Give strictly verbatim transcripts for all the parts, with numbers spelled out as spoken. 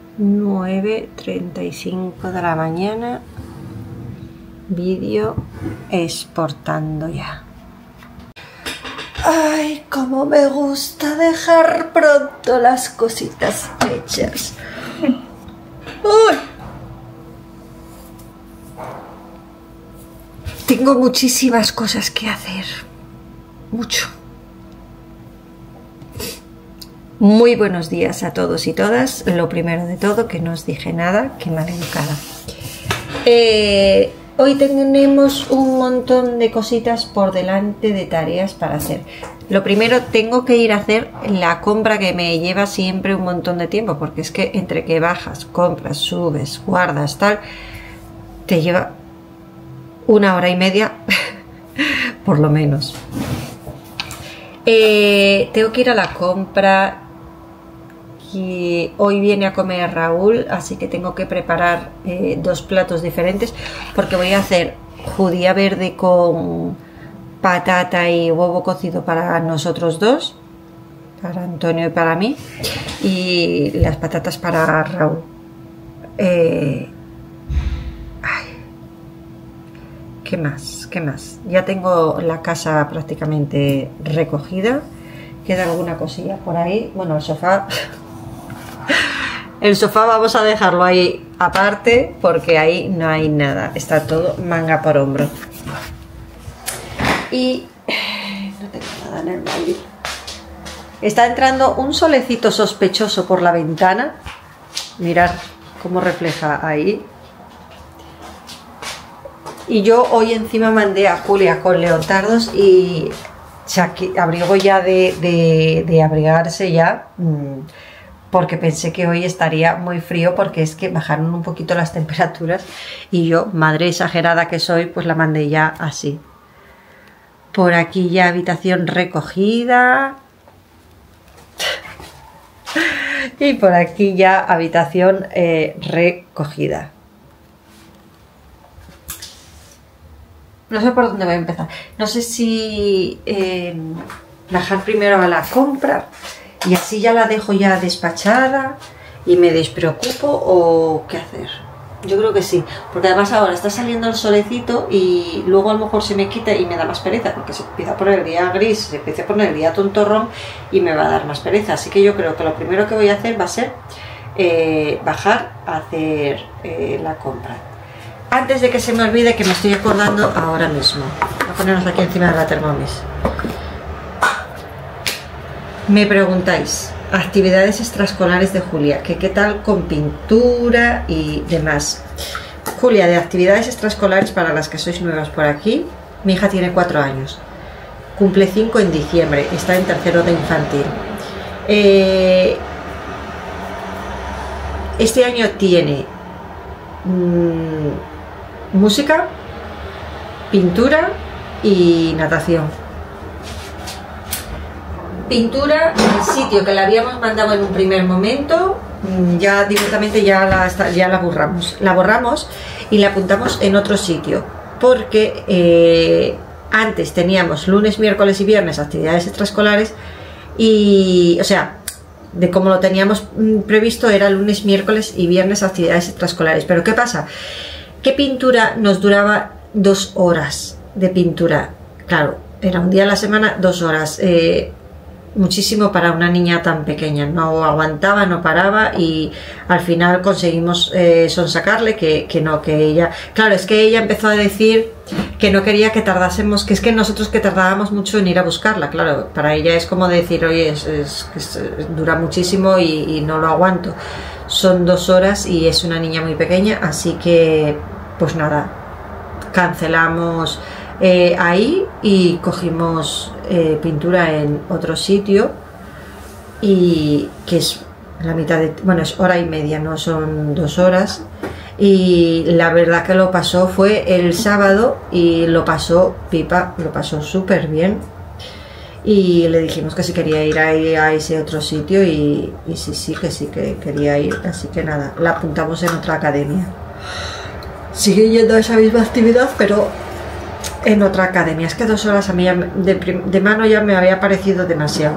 nueve treinta y cinco de la mañana. Vídeo exportando ya. Ay, cómo me gusta dejar pronto las cositas hechas. Uy. Tengo muchísimas cosas que hacer. Mucho. Muy buenos días a todos y todas. Lo primero de todo, que no os dije nada, que mal educada. Eh, hoy tenemos un montón de cositas por delante, de tareas para hacer. Lo primero, tengo que ir a hacer la compra, que me lleva siempre un montón de tiempo, porque es que entre que bajas, compras, subes, guardas, tal, te lleva una hora y media, por lo menos. Eh, tengo que ir a la compra. Y hoy viene a comer Raúl, así que tengo que preparar eh, dos platos diferentes, porque voy a hacer judía verde con patata y huevo cocido para nosotros dos, para Antonio y para mí, y las patatas para Raúl. Eh, ay, ¿qué más? ¿Qué más? Ya tengo la casa prácticamente recogida, queda alguna cosilla por ahí. Bueno, el sofá... El sofá vamos a dejarlo ahí aparte, porque ahí no hay nada, está todo manga por hombro. Y no tengo nada en el móvil. Está entrando un solecito sospechoso por la ventana. Mirad cómo refleja ahí. Y yo hoy encima mandé a Julia con leotardos y abrigo ya de, de, de abrigarse ya. Mmm, porque pensé que hoy estaría muy frío, porque es que bajaron un poquito las temperaturas y yo, madre exagerada que soy, pues la mandé ya así. Por aquí ya habitación recogida y por aquí ya habitación eh, recogida. No sé por dónde voy a empezar. No sé si eh, bajar primero a la compra y así ya la dejo ya despachada y me despreocupo, o qué hacer. Yo creo que sí, porque además ahora está saliendo el solecito y luego a lo mejor se me quita y me da más pereza, porque se empieza a poner el día gris, se empieza a poner el día tontorrón y me va a dar más pereza. Así que yo creo que lo primero que voy a hacer va a ser eh, bajar a hacer eh, la compra. Antes de que se me olvide, que me estoy acordando ahora mismo, voy a ponernos aquí encima de la Thermomix. Me preguntáis, actividades extraescolares de Julia, que qué tal con pintura y demás. Julia, de actividades extraescolares, para las que sois nuevas por aquí, mi hija tiene cuatro años, cumple cinco en diciembre, está en tercero de infantil. Eh, este año tiene mmm, música, pintura y natación. Pintura, el sitio que la habíamos mandado en un primer momento, ya directamente ya la, ya la borramos, la borramos y la apuntamos en otro sitio, porque eh, antes teníamos lunes, miércoles y viernes actividades extraescolares y, o sea, de como lo teníamos previsto era lunes, miércoles y viernes actividades extraescolares. Pero ¿qué pasa? Que pintura nos duraba dos horas de pintura, claro, era un día a la semana, dos horas. Eh, muchísimo para una niña tan pequeña, no aguantaba, no paraba y al final conseguimos eh, sonsacarle que, que no, que ella, claro, es que ella empezó a decir que no quería que tardásemos, que es que nosotros que tardábamos mucho en ir a buscarla, claro, para ella es como decir, oye, es, es, es, es, dura muchísimo y, y no lo aguanto, son dos horas y es una niña muy pequeña, así que pues nada, cancelamos Eh, ahí y cogimos eh, pintura en otro sitio, y que es la mitad de, bueno, es hora y media, no son dos horas, y la verdad que lo pasó, fue el sábado y lo pasó pipa, lo pasó súper bien, y le dijimos que si quería ir ahí a ese otro sitio y, y sí, sí, que sí que quería ir, así que nada, la apuntamos en otra academia. Sigue yendo a esa misma actividad, pero en otra academia. Es que dos horas a mí ya, de, de mano ya me había parecido demasiado.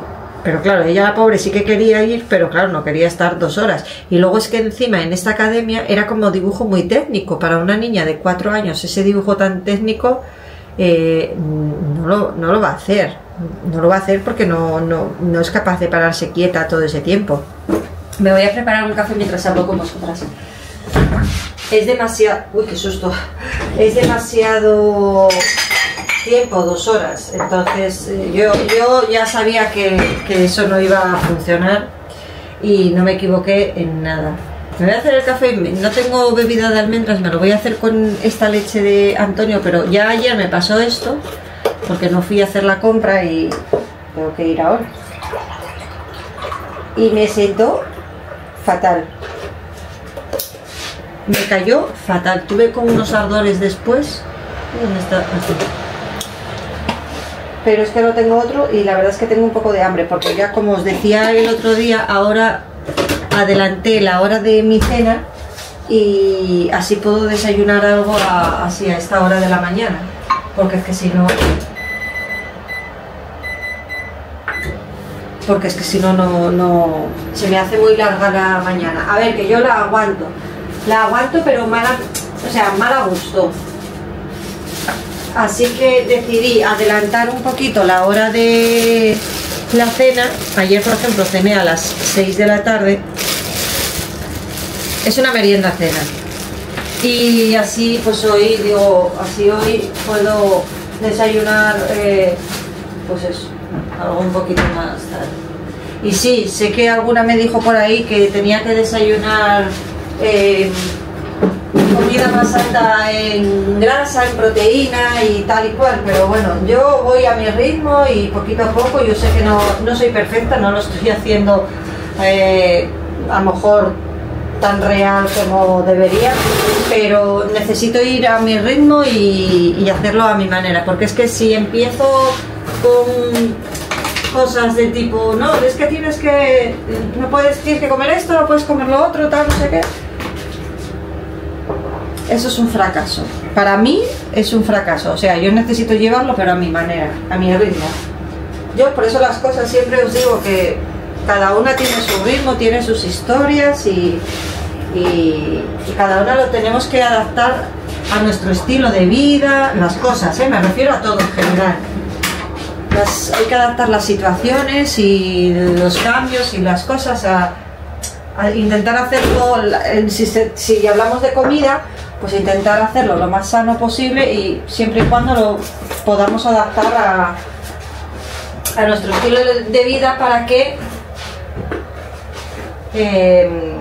pero claro, ella la pobre sí que quería ir, pero claro, no quería estar dos horas. Y luego es que encima en esta academia era como dibujo muy técnico. Para una niña de cuatro años, ese dibujo tan técnico eh, no, lo, no lo va a hacer. No lo va a hacer porque no, no, no es capaz de pararse quieta todo ese tiempo. Me voy a preparar un café mientras hablo con vosotras. Es demasiado... Uy, qué susto. Es demasiado tiempo, dos horas. Entonces eh, yo, yo ya sabía que, que eso no iba a funcionar y no me equivoqué en nada. Me voy a hacer el café, no tengo bebida de almendras, me lo voy a hacer con esta leche de Antonio, pero ya ayer me pasó esto porque no fui a hacer la compra y tengo que ir ahora. Y me sentó fatal. Me cayó fatal. Tuve como unos ardores después. ¿Dónde está? Así. Pero es que no tengo otro y la verdad es que tengo un poco de hambre porque ya, como os decía el otro día, ahora adelanté la hora de mi cena y así puedo desayunar algo a, así a esta hora de la mañana, porque es que si no porque es que si no, no, no se me hace muy larga la mañana. A ver, que yo la aguanto la aguanto pero mala, o sea, mal a gusto. Así que decidí adelantar un poquito la hora de la cena. Ayer, por ejemplo, cené a las seis de la tarde. Es una merienda cena. Y así, pues hoy, digo, así hoy puedo desayunar, eh, pues eso, algo un poquito más tarde. Y sí, sé que alguna me dijo por ahí que tenía que desayunar eh, comida más alta en grasa, en proteína y tal y cual, pero bueno, yo voy a mi ritmo y poquito a poco. Yo sé que no, no soy perfecta, no lo estoy haciendo eh, a lo mejor tan real como debería, pero necesito ir a mi ritmo y, y hacerlo a mi manera, porque es que si empiezo con cosas de tipo, no, es que tienes que, no puedes, tienes que comer esto, no puedes comer lo otro, tal, no sé qué. Eso es un fracaso. Para mí es un fracaso. O sea, yo necesito llevarlo, pero a mi manera, a mi ritmo. Yo por eso las cosas siempre os digo que cada una tiene su ritmo, tiene sus historias y, y, y cada una lo tenemos que adaptar a nuestro estilo de vida, las cosas, ¿eh? Me refiero a todo en general. Las, hay que adaptar las situaciones y los cambios y las cosas a, a intentar hacerlo. Si, si hablamos de comida, pues intentar hacerlo lo más sano posible y siempre y cuando lo podamos adaptar a, a nuestro estilo de vida para que eh,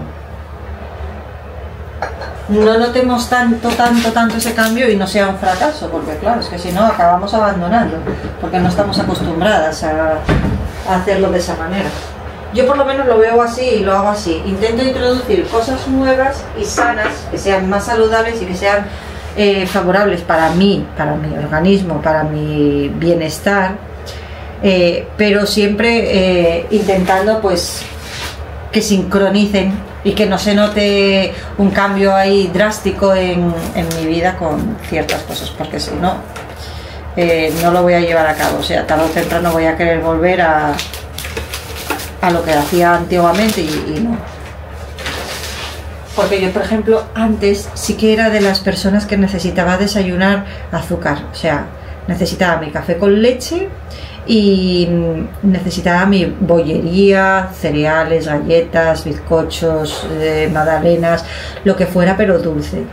no notemos tanto, tanto, tanto ese cambio y no sea un fracaso, porque claro, es que si no acabamos abandonando, porque no estamos acostumbradas a, a hacerlo de esa manera. Yo por lo menos lo veo así y lo hago así. Intento introducir cosas nuevas y sanas, que sean más saludables y que sean eh, favorables para mí, para mi organismo, para mi bienestar, eh, pero siempre eh, intentando pues que sincronicen y que no se note un cambio ahí drástico en, en mi vida con ciertas cosas, porque si no, eh, no lo voy a llevar a cabo. O sea, tarde o temprano voy a querer volver a a lo que hacía antiguamente y, y no. Porque yo, por ejemplo, antes sí que era de las personas que necesitaba desayunar azúcar. O sea, necesitaba mi café con leche y necesitaba mi bollería, cereales, galletas, bizcochos, eh, magdalenas, lo que fuera, pero dulce.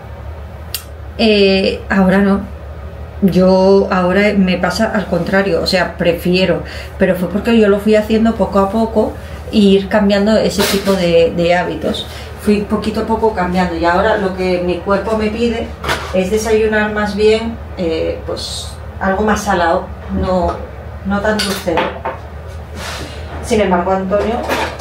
Eh, ahora no. Yo ahora me pasa al contrario, o sea, prefiero, pero fue porque yo lo fui haciendo poco a poco y ir cambiando ese tipo de, de hábitos. Fui poquito a poco cambiando y ahora lo que mi cuerpo me pide es desayunar más bien, eh, pues algo más salado, no, no tan dulce. Sin embargo, Antonio,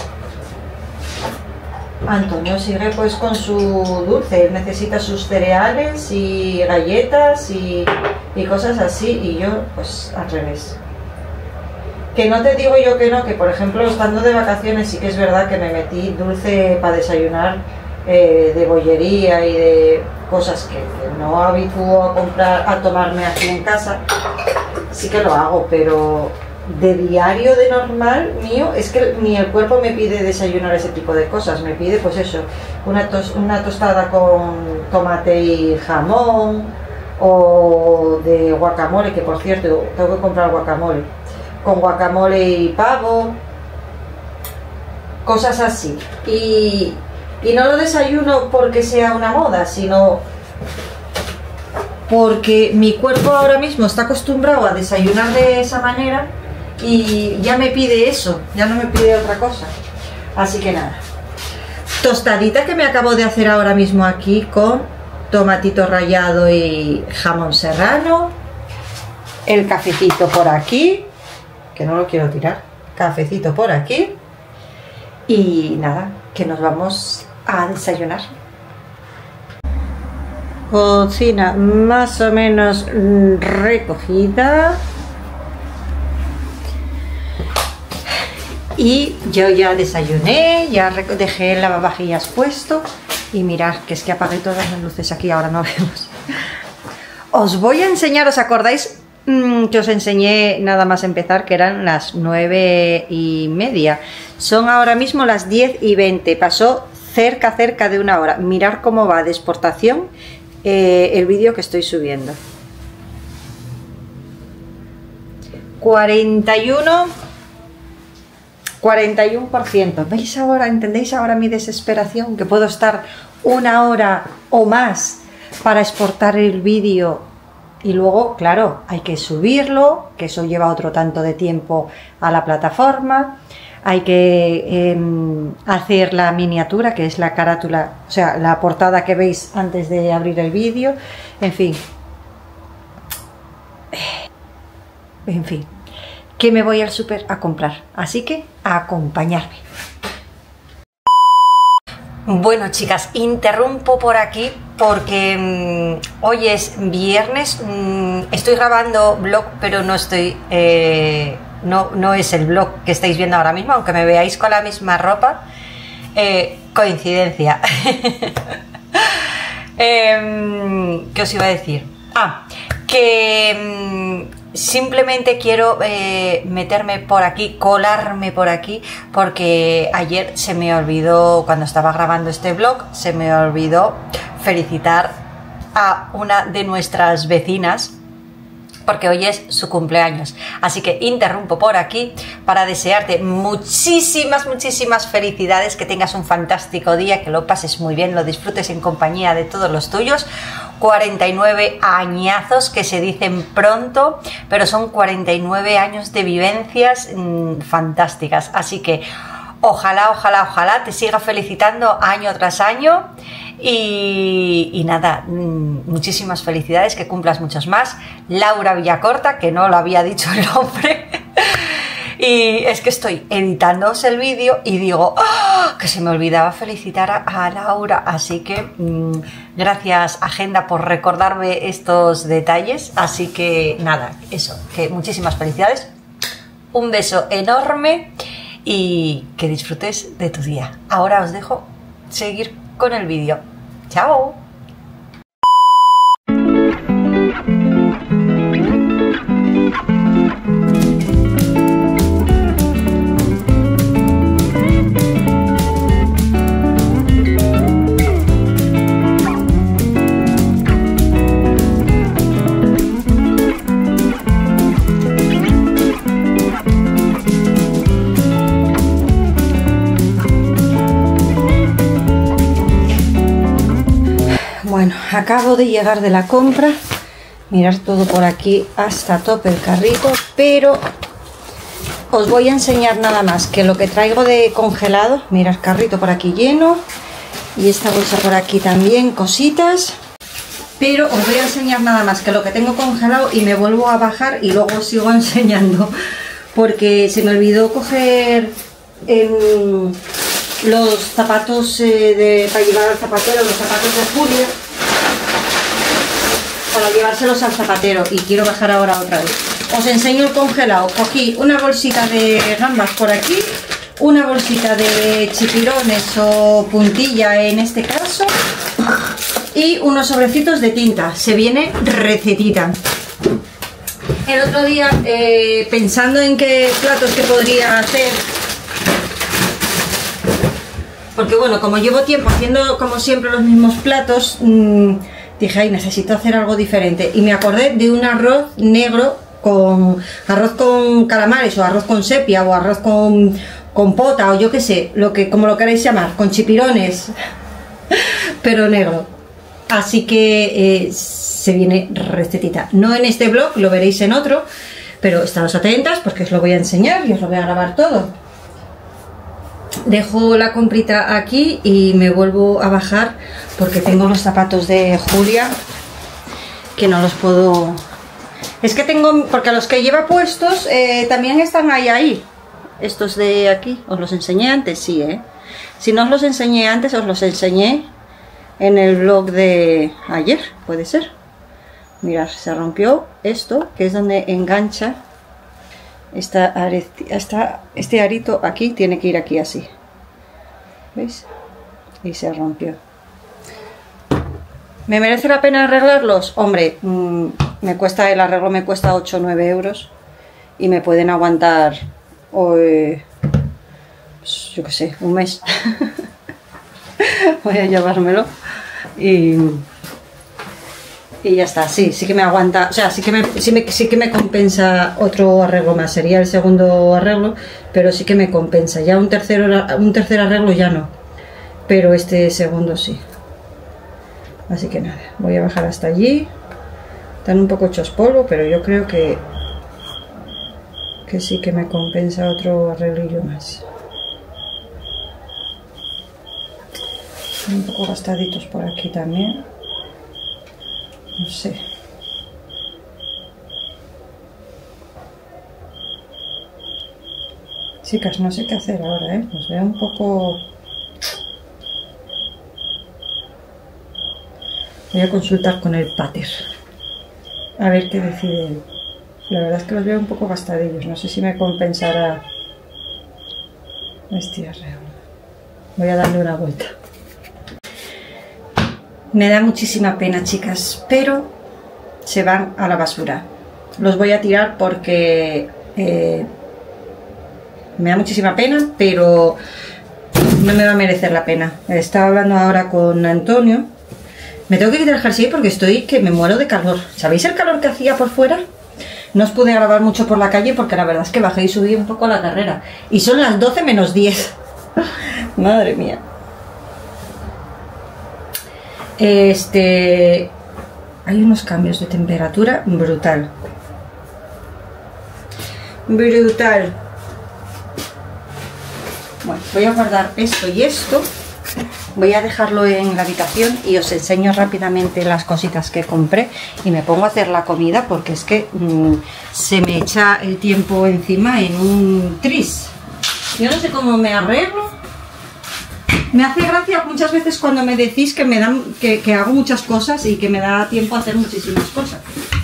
Antonio sigue pues con su dulce, él necesita sus cereales y galletas y, y cosas así, y yo pues al revés. Que no te digo yo que no, que por ejemplo estando de vacaciones sí que es verdad que me metí dulce para desayunar, eh, de bollería y de cosas que, que no habitúo a comprar, a tomarme aquí en casa, sí que lo hago, pero de diario, de normal mío, es que ni el cuerpo me pide desayunar ese tipo de cosas, me pide pues eso, una, tos, una tostada con tomate y jamón, o de guacamole, que por cierto tengo que comprar guacamole, con guacamole y pavo, cosas así. Y, y no lo desayuno porque sea una moda, sino porque mi cuerpo ahora mismo está acostumbrado a desayunar de esa manera y ya me pide eso, ya no me pide otra cosa. Así que nada, tostadita que me acabo de hacer ahora mismo aquí con tomatito rallado y jamón serrano, el cafecito por aquí, que no lo quiero tirar, cafecito por aquí, y nada, que nos vamos a desayunar. Cocina más o menos recogida y yo ya desayuné, ya dejé el lavavajillas puesto y mirad que es que apagué todas las luces aquí, ahora no vemos. Os voy a enseñar, ¿os acordáis mmm, que os enseñé nada más empezar que eran las nueve y media? Son ahora mismo las diez y veinte, pasó cerca cerca de una hora. Mirad cómo va de exportación eh, el vídeo que estoy subiendo. cuarenta y uno por ciento. ¿Veis ahora? ¿Entendéis ahora mi desesperación? Que puedo estar una hora o más para exportar el vídeo y luego, claro, hay que subirlo, que eso lleva otro tanto de tiempo a la plataforma. Hay que eh, hacer la miniatura, que es la carátula, o sea, la portada que veis antes de abrir el vídeo. En fin. En fin. Que me voy al súper a comprar. Así que a acompañarme. Bueno, chicas, interrumpo por aquí porque mmm, hoy es viernes. Mmm, estoy grabando vlog, pero no estoy... Eh, No, no es el vlog que estáis viendo ahora mismo, aunque me veáis con la misma ropa. Eh, coincidencia. eh, ¿Qué os iba a decir? Ah, que mm, simplemente quiero eh, meterme por aquí, colarme por aquí, porque ayer se me olvidó, cuando estaba grabando este vlog, se me olvidó felicitar a una de nuestras vecinas, porque hoy es su cumpleaños. Así que interrumpo por aquí para desearte muchísimas, muchísimas felicidades, que tengas un fantástico día, que lo pases muy bien, lo disfrutes en compañía de todos los tuyos. cuarenta y nueve añazos que se dicen pronto, pero son cuarenta y nueve años de vivencias mmm, fantásticas. Así que ojalá, ojalá, ojalá te siga felicitando año tras año. Y, y nada, muchísimas felicidades, que cumplas muchos más. Laura Villacorta, que no lo había dicho el nombre. Y es que estoy editándoos el vídeo y digo, ¡oh!, que se me olvidaba felicitar a, a Laura. Así que mmm, gracias, Agenda, por recordarme estos detalles. Así que nada, eso, que muchísimas felicidades. Un beso enorme y que disfrutes de tu día. Ahora os dejo seguir con el vídeo. ¡Chao! Bueno, acabo de llegar de la compra. Mirad todo por aquí hasta tope el carrito, pero os voy a enseñar nada más que lo que traigo de congelado. Mirad, carrito por aquí lleno y esta bolsa por aquí también, cositas. Pero os voy a enseñar nada más que lo que tengo congelado y me vuelvo a bajar y luego os sigo enseñando, porque se me olvidó coger eh, los zapatos eh, de, para llevar al zapatero, los zapatos de Julia, para llevárselos al zapatero, y quiero bajar ahora otra vez. Os enseño el congelado. Cogí una bolsita de gambas por aquí, una bolsita de chipirones o puntilla en este caso, y unos sobrecitos de tinta. Se viene recetita. El otro día, eh, pensando en qué platos que podría hacer, porque bueno, como llevo tiempo haciendo como siempre los mismos platos, mmm, dije, ay, necesito hacer algo diferente. Y me acordé de un arroz negro con arroz con calamares, o arroz con sepia, o arroz con, con pota, o yo qué sé, lo que, como lo queréis llamar, con chipirones, pero negro. Así que eh, se viene recetita. No en este vlog, lo veréis en otro, pero estaos atentas porque os lo voy a enseñar y os lo voy a grabar todo. Dejo la comprita aquí y me vuelvo a bajar porque tengo los zapatos de Julia que no los puedo... Es que tengo... porque los que lleva puestos eh, también están ahí, ahí. Estos de aquí, os los enseñé antes, sí, ¿eh? Si no os los enseñé antes, os los enseñé en el vlog de ayer, puede ser. Mirad, se rompió esto, que es donde engancha esta, esta, este arito aquí, tiene que ir aquí así. ¿Veis? Y se rompió. ¿Me merece la pena arreglarlos? Hombre, mmm, me cuesta, el arreglo me cuesta ocho o nueve euros y me pueden aguantar hoy, pues, yo qué sé, un mes. Voy a llevármelo y, y ya está. Sí, sí que me aguanta, o sea, sí que me, sí, me, sí que me compensa otro arreglo más, sería el segundo arreglo, pero sí que me compensa. Ya un tercero, un tercer arreglo ya no, pero este segundo sí. Así que nada, voy a bajar hasta allí. Están un poco hechos polvo, pero yo creo que que sí que me compensa otro arreglillo más. Un poco gastaditos por aquí también, no sé. Chicas, no sé qué hacer ahora, ¿eh? Os veo un poco... Voy a consultar con el pater a ver qué decide él. La verdad es que los veo un poco gastadillos, no sé si me compensará este arreglo. Voy a darle una vuelta. Me da muchísima pena, chicas, pero se van a la basura. Los voy a tirar porque eh, me da muchísima pena, pero no me va a merecer la pena. Estaba hablando ahora con Antonio. Me tengo que quitar el jersey porque estoy que me muero de calor. ¿Sabéis el calor que hacía por fuera? No os pude grabar mucho por la calle porque la verdad es que bajé y subí un poco la carrera. Y son las doce menos diez. Madre mía. Este, hay unos cambios de temperatura brutal. Brutal. Bueno, voy a guardar esto y esto. Voy a dejarlo en la habitación y os enseño rápidamente las cositas que compré y me pongo a hacer la comida porque es que mmm, se me echa el tiempo encima en un tris. Yo no sé cómo me arreglo. Me hace gracia muchas veces cuando me decís que me dan que, que hago muchas cosas y que me da tiempo a hacer muchísimas cosas.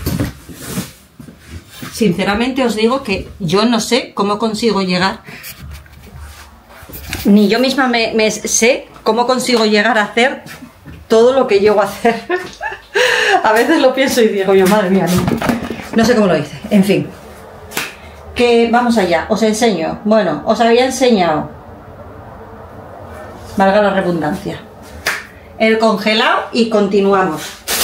Sinceramente os digo que yo no sé cómo consigo llegar, ni yo misma me, me sé cómo consigo llegar a hacer todo lo que llego a hacer. A veces lo pienso y digo yo, madre mía, no, no sé cómo lo hice. En fin, que vamos allá, os enseño. Bueno, os había enseñado, valga la redundancia, el congelado y continuamos.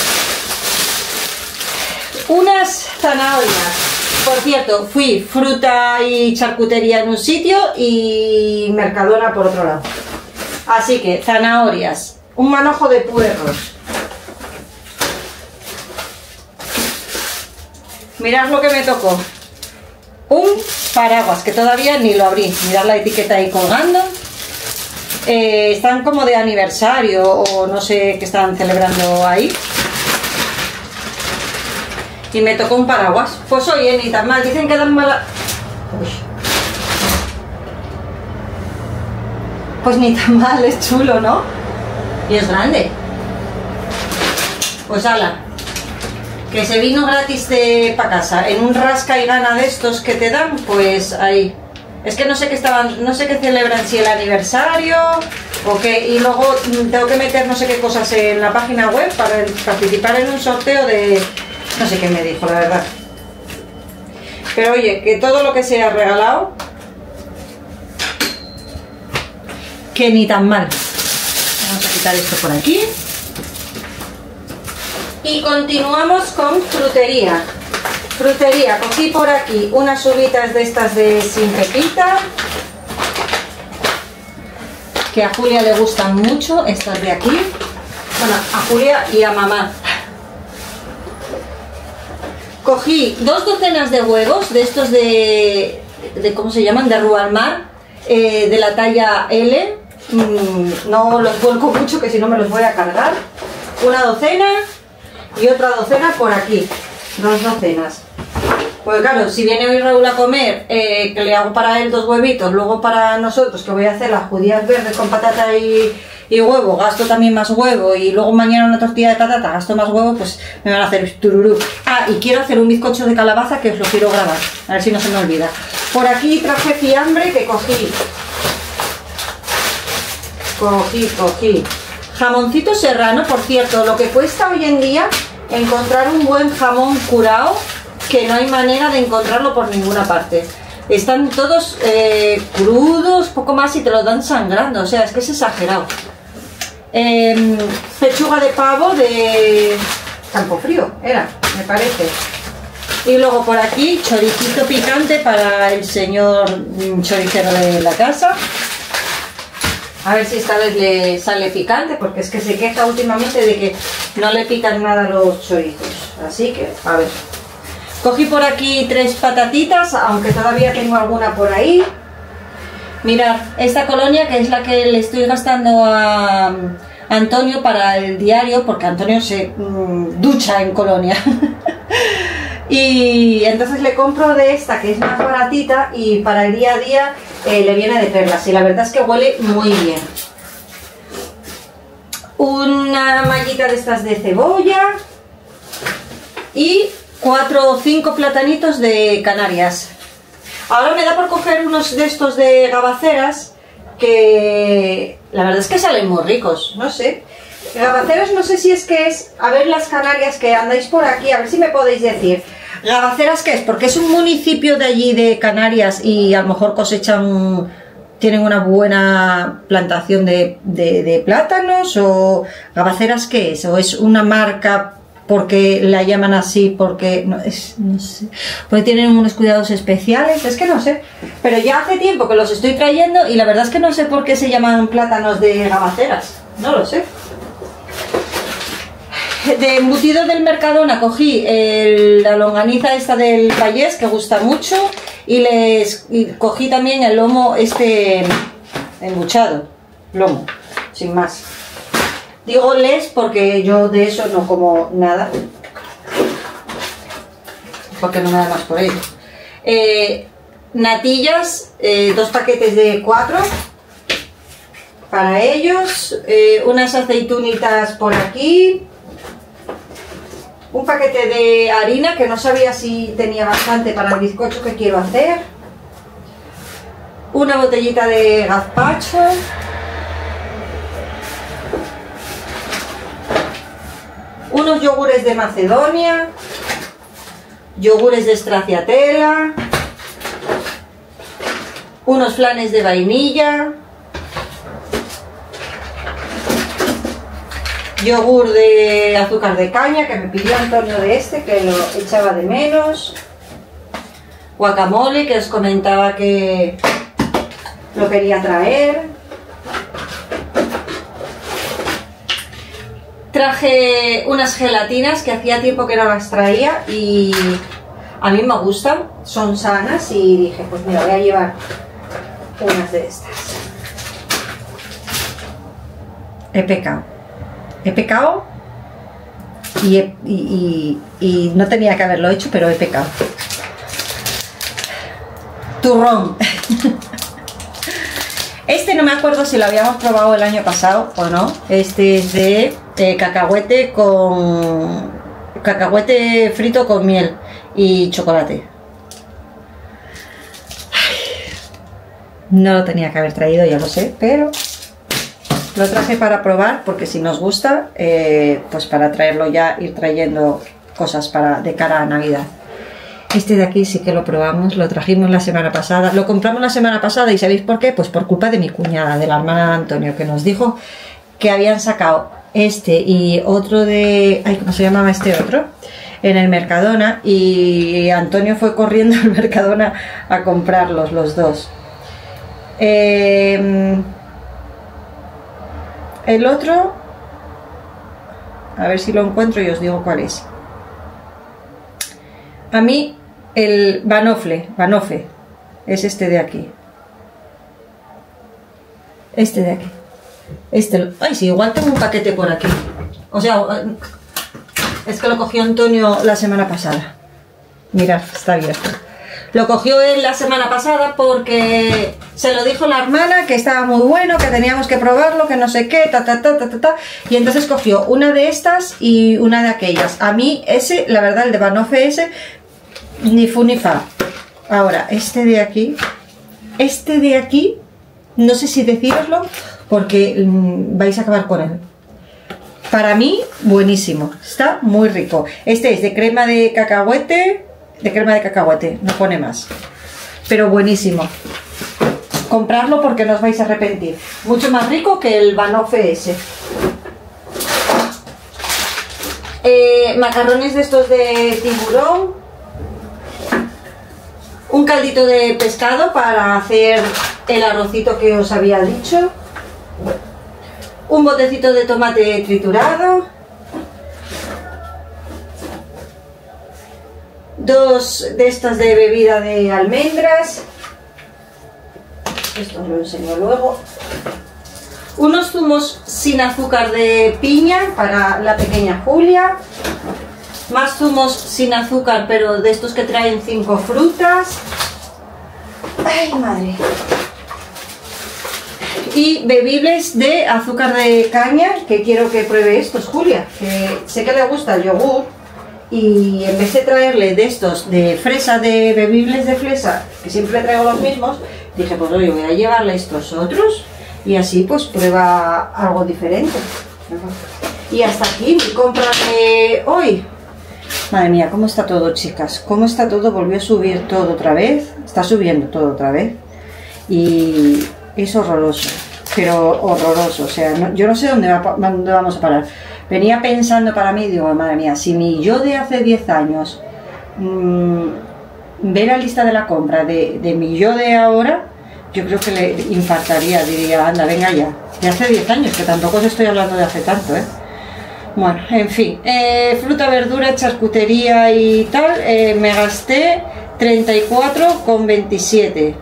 Unas zanahorias. Por cierto, fui fruta y charcutería en un sitio y Mercadona por otro lado. Así que zanahorias, un manojo de puerros. Mirad lo que me tocó. Un paraguas que todavía ni lo abrí. Mirad la etiqueta ahí colgando. Eh, están como de aniversario o no sé qué están celebrando ahí. Y me tocó un paraguas. Pues oye, ni tan mal. Dicen que dan mala... Uy. Pues ni tan mal, es chulo, ¿no? Y es grande. Pues ala, que se vino gratis de pa' casa. En un rasca y gana de estos que te dan, pues ahí. Es que no sé qué estaban, no sé qué celebran, si el aniversario o qué. Y luego tengo que meter no sé qué cosas en la página web para participar en un sorteo de... No sé qué me dijo, la verdad. Pero oye, que todo lo que sea regalado, que ni tan mal. Vamos a quitar esto por aquí. Y continuamos con frutería. Frutería, cogí por aquí unas uvitas de estas de sin pepita, que a Julia le gustan mucho, estas de aquí. Bueno, a Julia y a mamá. Cogí dos docenas de huevos, de estos de, de ¿cómo se llaman? De Rualmar, eh, de la talla L. Mm, no los vuelco mucho, que si no me los voy a cargar. Una docena y otra docena por aquí. Dos docenas. Pues claro, si viene hoy Raúl a comer, eh, que le hago para él dos huevitos, luego para nosotros, que voy a hacer las judías verdes con patata y, y huevo, gasto también más huevo, y luego mañana una tortilla de patata, gasto más huevo, pues me van a hacer tururú. Ah, y quiero hacer un bizcocho de calabaza que os lo quiero grabar, a ver si no se me olvida. Por aquí traje fiambre que cogí. Cogí, cogí. Jamoncito serrano, por cierto, lo que cuesta hoy en día encontrar un buen jamón curado, que no hay manera de encontrarlo por ninguna parte. Están todos eh, crudos, poco más, y te lo dan sangrando, o sea, es que es exagerado. Eh, pechuga de pavo de Campofrío, era, me parece. Y luego por aquí, choricito picante para el señor choricero de la casa. A ver si esta vez le sale picante, porque es que se queja últimamente de que no le pican nada los chorizos. Así que, a ver. Cogí por aquí tres patatitas, aunque todavía tengo alguna por ahí. Mirad, esta colonia, que es la que le estoy gastando a Antonio para el diario, porque Antonio se mmm, ducha en colonia. Y entonces le compro de esta, que es más baratita, y para el día a día eh, le viene de perlas. Y la verdad es que huele muy bien. Una mallita de estas de cebolla. Y cuatro o cinco platanitos de Canarias. Ahora me da por coger unos de estos de gabaceras, que la verdad es que salen muy ricos, no sé. Gabaceras, no sé si es que es, a ver las Canarias que andáis por aquí, a ver si me podéis decir. Gabaceras, ¿qué es? Porque es un municipio de allí de Canarias y a lo mejor cosechan, tienen una buena plantación de, de, de plátanos, o Gabaceras, ¿qué es? ¿O es una marca porque la llaman así, porque no, es, no sé, porque tienen unos cuidados especiales? Es que no sé, pero ya hace tiempo que los estoy trayendo y la verdad es que no sé por qué se llaman plátanos de Gabaceras, no lo sé. De embutido del Mercadona cogí el, la longaniza esta del Vallés, que gusta mucho, y les y cogí también el lomo este embuchado, lomo, sin más. Digo les porque yo de eso no como nada, porque no me da más por ello. Eh, natillas, eh, dos paquetes de cuatro para ellos, eh, unas aceitunitas por aquí, un paquete de harina que no sabía si tenía bastante para el bizcocho que quiero hacer, una botellita de gazpacho, unos yogures de Macedonia, yogures de Stracciatella, unos flanes de vainilla, yogur de azúcar de caña que me pidió Antonio de este, que lo echaba de menos, guacamole que os comentaba que lo quería traer. Traje unas gelatinas que hacía tiempo que no las traía y a mí me gustan, son sanas, y dije, pues mira, voy a llevar unas de estas. He pecado, he pecado y, he, y, y, y no tenía que haberlo hecho, pero he pecado. Turrón. Este no me acuerdo si lo habíamos probado el año pasado o no. Este es de eh, cacahuete con cacahuete frito con miel y chocolate. Ay, no lo tenía que haber traído, ya lo sé, pero lo traje para probar, porque si nos gusta, eh, pues para traerlo ya, ir trayendo cosas para de cara a Navidad. Este de aquí sí que lo probamos, lo trajimos la semana pasada, lo compramos la semana pasada y ¿sabéis por qué? Pues por culpa de mi cuñada, de la hermana de Antonio, que nos dijo que habían sacado este y otro de... ay, ¿cómo se llamaba este otro? En el Mercadona, y Antonio fue corriendo al Mercadona a comprarlos los dos. Eh, el otro, a ver si lo encuentro y os digo cuál es. A mí el Banofle, Banoffee, es este de aquí. Este de aquí. Este, ay, sí, igual tengo un paquete por aquí. O sea, es que lo cogió Antonio la semana pasada. Mirad, está abierto. Lo cogió él la semana pasada porque se lo dijo la hermana que estaba muy bueno, que teníamos que probarlo, que no sé qué, ta, ta, ta, ta, ta, ta. Y entonces cogió una de estas y una de aquellas. A mí ese, la verdad, el de Banoffe ese, ni fu ni fa. Ahora, este de aquí, este de aquí, no sé si decíroslo porque mmm, vais a acabar con él. Para mí, buenísimo, está muy rico. Este es de crema de cacahuete, de crema de cacahuete, no pone más. Pero buenísimo. Comprarlo porque no os vais a arrepentir. Mucho más rico que el Banoffe ese. Eh, macarrones de estos de tiburón. Un caldito de pescado para hacer el arrocito que os había dicho. Un botecito de tomate triturado. Dos de estas de bebida de almendras. Esto os lo enseño luego. Unos zumos sin azúcar de piña para la pequeña Julia. Más zumos sin azúcar, pero de estos que traen cinco frutas. ¡Ay, madre! Y bebibles de azúcar de caña, que quiero que pruebe estos, Julia, que sé que le gusta el yogur. Y en vez de traerle de estos de fresa, de bebibles de fresa, que siempre traigo los mismos, dije, pues oye, voy a llevarle estos otros y así pues prueba algo diferente. Y hasta aquí mi compra de hoy. Madre mía, cómo está todo, chicas, cómo está todo, volvió a subir todo otra vez, está subiendo todo otra vez y es horroroso, pero horroroso, o sea, no, yo no sé dónde, va, dónde vamos a parar. Venía pensando para mí, digo, madre mía, si mi yo de hace diez años mmm, ve la lista de la compra de, de mi yo de ahora, yo creo que le infartaría, diría, anda, venga ya, de hace diez años, que tampoco os estoy hablando de hace tanto, ¿eh? Bueno, en fin, eh, fruta, verdura, charcutería y tal, eh, me gasté treinta y cuatro con veintisiete.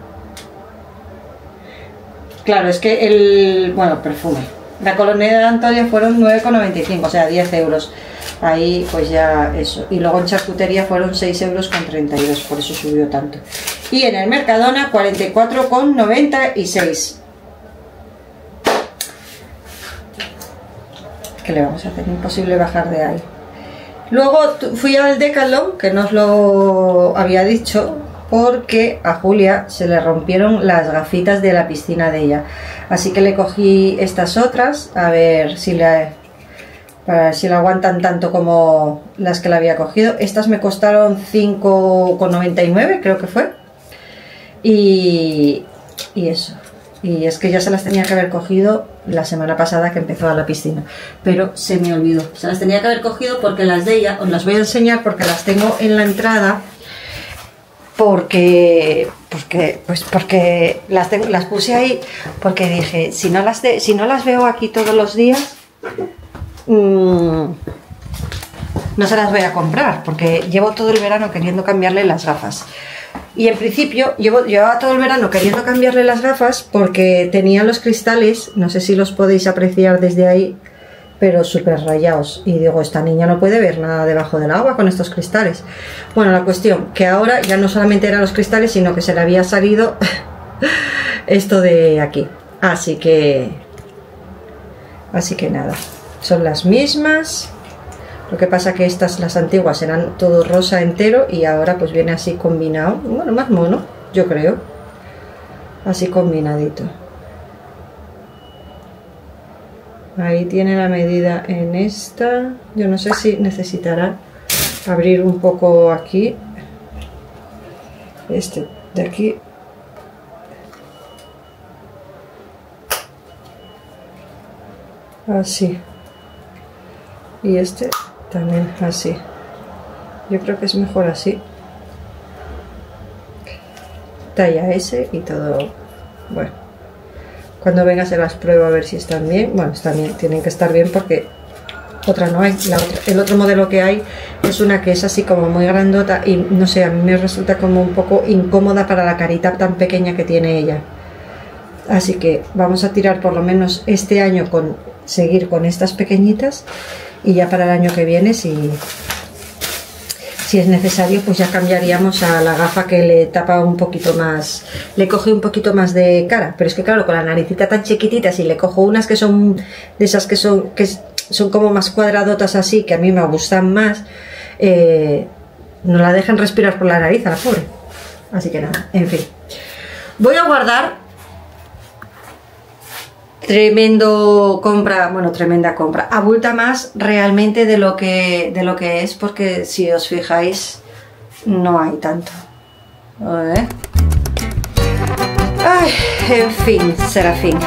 Claro, es que el, bueno, perfume. La colonia de Antonio fueron nueve con noventa y cinco, o sea, diez euros. Ahí pues ya eso. Y luego en charcutería fueron seis euros con treinta y dos, por eso subió tanto. Y en el Mercadona cuarenta y cuatro con noventa y seis. Que le vamos a hacer imposible bajar de ahí. Luego fui al Decathlon, que no os lo había dicho, porque a Julia se le rompieron las gafitas de la piscina de ella, así que le cogí estas otras a ver si la para ver si la aguantan tanto como las que le había cogido. Estas me costaron cinco con noventa y nueve, creo que fue, y, y eso. Y es que ya se las tenía que haber cogido la semana pasada que empezó a la piscina, pero se me olvidó. Se las tenía que haber cogido porque las de ella, os las voy a enseñar porque las tengo en la entrada, porque porque pues porque las tengo, las puse ahí porque dije, si no las de, si no las veo aquí todos los días, mmm, no se las voy a comprar, porque llevo todo el verano queriendo cambiarle las gafas. Y en principio llevo, llevaba todo el verano queriendo cambiarle las gafas porque tenía los cristales, no sé si los podéis apreciar desde ahí, pero súper rayados. Y digo, esta niña no puede ver nada debajo del agua con estos cristales. Bueno, la cuestión, que ahora ya no solamente eran los cristales, sino que se le había salido esto de aquí. Así que... Así que nada, son las mismas. Lo que pasa que estas, las antiguas, eran todo rosa entero y ahora pues viene así combinado. Bueno, más mono, yo creo. Así combinadito. Ahí tiene la medida en esta. Yo no sé si necesitará abrir un poco aquí. este de aquí así y este también así. Yo creo que es mejor así, talla S y todo. Bueno, cuando venga se las pruebo a ver si están bien. Bueno, están bien, tienen que estar bien porque otra no hay. La otra, el otro modelo que hay es una que es así como muy grandota y no sé, a mí me resulta como un poco incómoda para la carita tan pequeña que tiene ella. Así que vamos a tirar por lo menos este año con seguir con estas pequeñitas y ya para el año que viene, si, si es necesario, pues ya cambiaríamos a la gafa que le tapa un poquito más, le coge un poquito más de cara. Pero es que claro, con la naricita tan chiquitita, si le cojo unas que son de esas que son que son como más cuadradotas así, que a mí me gustan más, eh, no la dejan respirar por la nariz a la pobre. Así que nada, en fin, voy a guardar. Tremendo compra, bueno, tremenda compra. Abulta más realmente de lo que de lo que es, porque si os fijáis no hay tanto. ¿Eh? Ay, en fin, Serafín.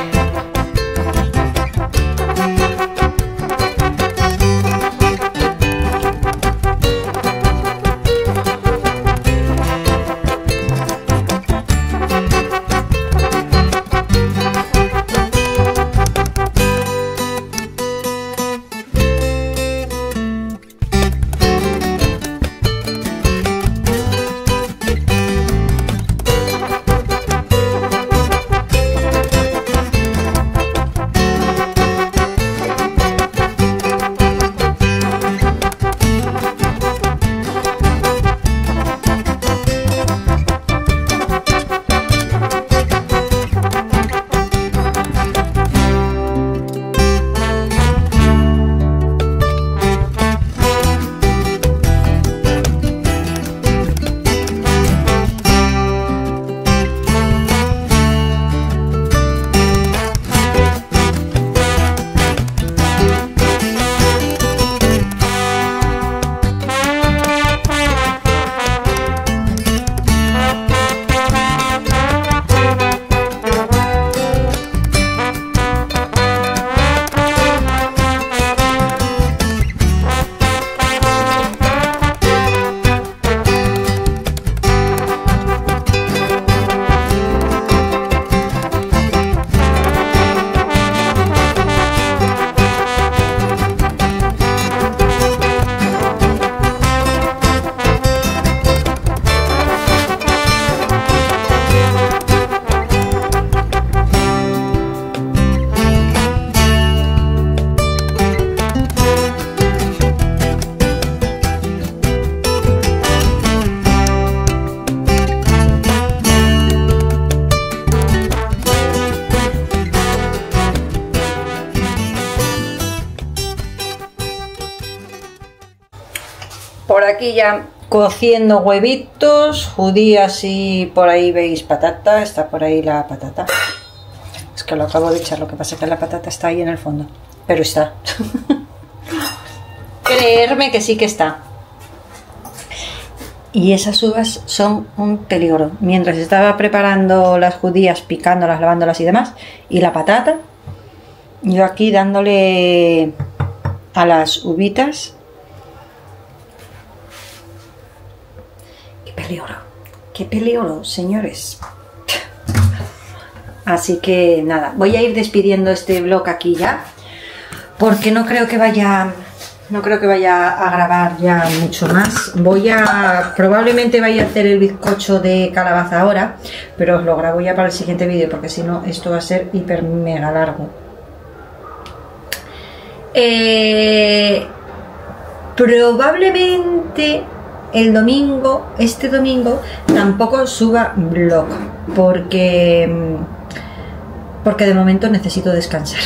Por aquí ya cociendo huevitos, judías y por ahí veis patata, está por ahí la patata. Es que lo acabo de echar, lo que pasa es que la patata está ahí en el fondo, pero está. Creerme que sí que está. Y esas uvas son un peligro. Mientras estaba preparando las judías, picándolas, lavándolas y demás, y la patata, yo aquí dándole a las uvitas. Qué peligro, qué peligro, señores. Así que nada, voy a ir despidiendo este vlog aquí ya, porque no creo que vaya... No creo que vaya a grabar ya mucho más. Voy a... Probablemente vaya a hacer el bizcocho de calabaza ahora, pero os lo grabo ya para el siguiente vídeo, porque si no esto va a ser hiper mega largo. Eh, probablemente el domingo, este domingo, tampoco suba vlog, porque, porque de momento necesito descansar.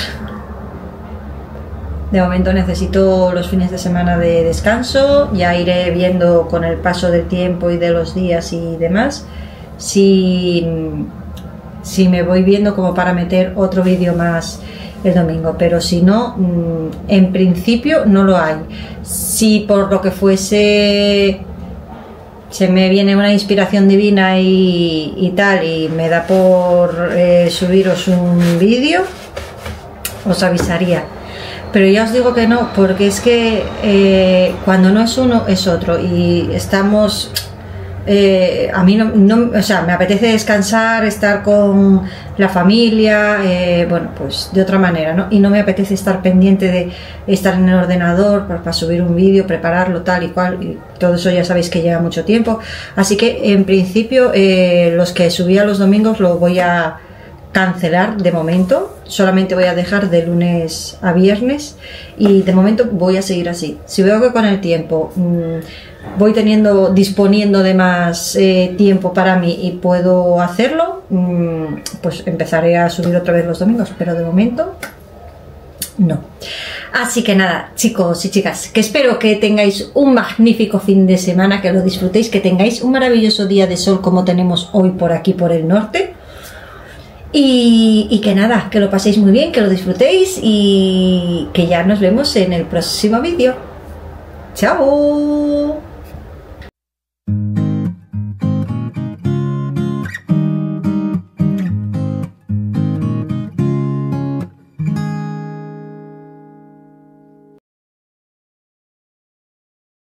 De momento necesito los fines de semana de descanso, ya iré viendo con el paso del tiempo y de los días y demás si, si me voy viendo como para meter otro vídeo más el domingo, pero si no, en principio no lo hay. Si por lo que fuese se me viene una inspiración divina y, y tal, y me da por eh, subiros un vídeo, os avisaría. Pero ya os digo que no, porque es que eh, cuando no es uno es otro, y estamos... Eh, a mí no, no, o sea, me apetece descansar, estar con la familia, eh, bueno, pues de otra manera, ¿no? Y no me apetece estar pendiente de estar en el ordenador para, para subir un vídeo, prepararlo tal y cual, y todo eso ya sabéis que lleva mucho tiempo. Así que en principio eh, los que subía los domingos lo voy a cancelar de momento, solamente voy a dejar de lunes a viernes, y de momento voy a seguir así. Si veo que con el tiempo mmm, voy teniendo, disponiendo de más eh, tiempo para mí y puedo hacerlo, mmm, pues empezaré a subir otra vez los domingos, pero de momento no. Así que nada, chicos y chicas, que espero que tengáis un magnífico fin de semana, que lo disfrutéis, que tengáis un maravilloso día de sol como tenemos hoy por aquí por el norte. Y, y que nada, que lo paséis muy bien, que lo disfrutéis, y que ya nos vemos en el próximo vídeo. ¡Chao!